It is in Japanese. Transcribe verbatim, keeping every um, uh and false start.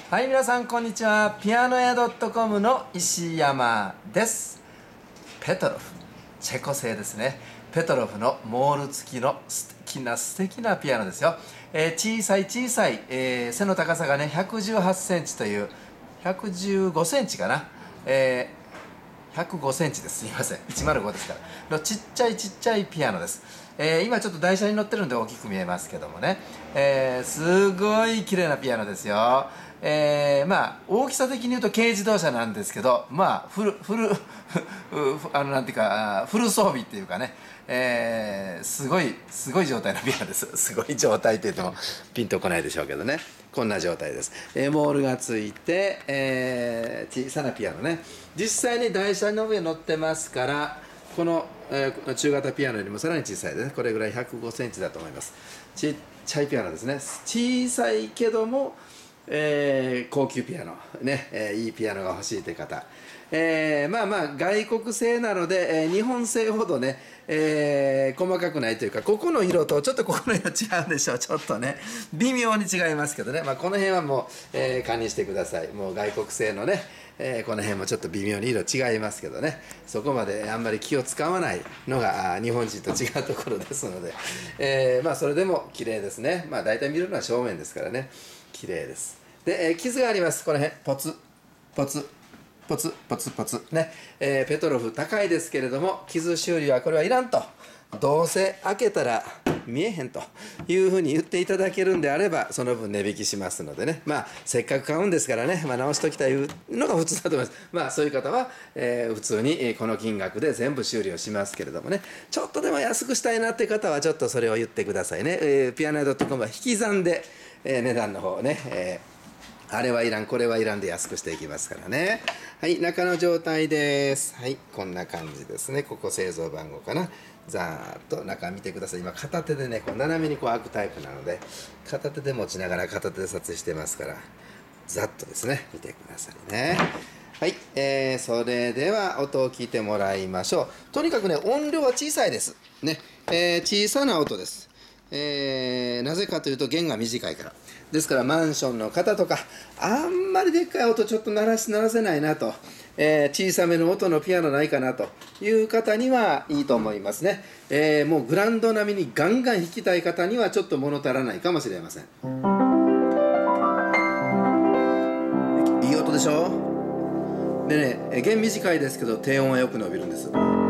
はい、皆さんこんにちは。ピアノ屋 .com の石山です。ペトロフ、チェコ製ですね。ペトロフのモール付きの素敵な素敵なピアノですよ。えー、小さい小さい、えー、背の高さがねひゃくじゅうはちセンチというひゃくじゅうごセンチかな、えー、ひゃくごセンチです。すいません、いちまるごですからのちっちゃいちっちゃいピアノです。えー、今ちょっと台車に乗ってるんで大きく見えますけどもね、えー、すごい綺麗なピアノですよ。えー、まあ大きさ的に言うと軽自動車なんですけど、まあフルフルあのなんていうかフル装備っていうかね、えー、すごいすごい状態のピアノです。すごい状態って言ってもピンとこないでしょうけどね、こんな状態です。えー、モールがついて、えー、小さなピアノね。実際に台車の上に乗ってますから、この、えー、中型ピアノよりもさらに小さいですね。これぐらいひゃくごセンチだと思います。ちっちゃいピアノですね。小さいけどもえー、高級ピアノね、えー、いいピアノが欲しいという方、えー、まあまあ外国製なので、えー、日本製ほどね、えー、細かくないというか、ここの色とちょっとここの色違うんでしょう。ちょっとね微妙に違いますけどね、まあ、この辺はもう、えー、堪忍してください。もう外国製のね、えー、この辺もちょっと微妙に色違いますけどね、そこまであんまり気を使わないのが日本人と違うところですので、えー、まあそれでも綺麗ですね。まあ大体見るのは正面ですからね、綺麗です。で、えー、傷があります。この辺ポツポツポツポツポツね、えー、ペトロフ高いですけれども、傷修理はこれはいらんと、どうせ開けたら見えへんというふうに言っていただけるんであれば、その分値引きしますのでね、まあせっかく買うんですからね、まあ、直しときたいのが普通だと思います。まあそういう方は、えー、普通にこの金額で全部修理をしますけれどもね、ちょっとでも安くしたいなって方はちょっとそれを言ってくださいね。えー、ピアノ屋 .com は引き算で、えー、値段の方ね、えーあれはいらん、これはいらんで安くしていきますからね。はい、中の状態です。はい、こんな感じですね。ここ製造番号かな。ざーっと中見てください。今片手でね、こう斜めにこう開くタイプなので、片手で持ちながら片手で撮影してますから、ざっとですね、見てくださいね。はい、えー、それでは音を聞いてもらいましょう。とにかくね、音量は小さいです。ね、えー、小さな音です。えー、なぜかというと弦が短いから。ですからマンションの方とか、あんまりでっかい音ちょっと鳴らし鳴らせないなと、えー、小さめの音のピアノないかなという方にはいいと思いますね。えー、もうグランド並みにガンガン弾きたい方にはちょっと物足らないかもしれません。いい音でしょ。でね、弦短いですけど低音はよく伸びるんです。